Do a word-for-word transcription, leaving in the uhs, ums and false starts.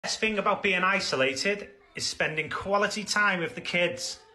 Best thing about being isolated is spending quality time with the kids.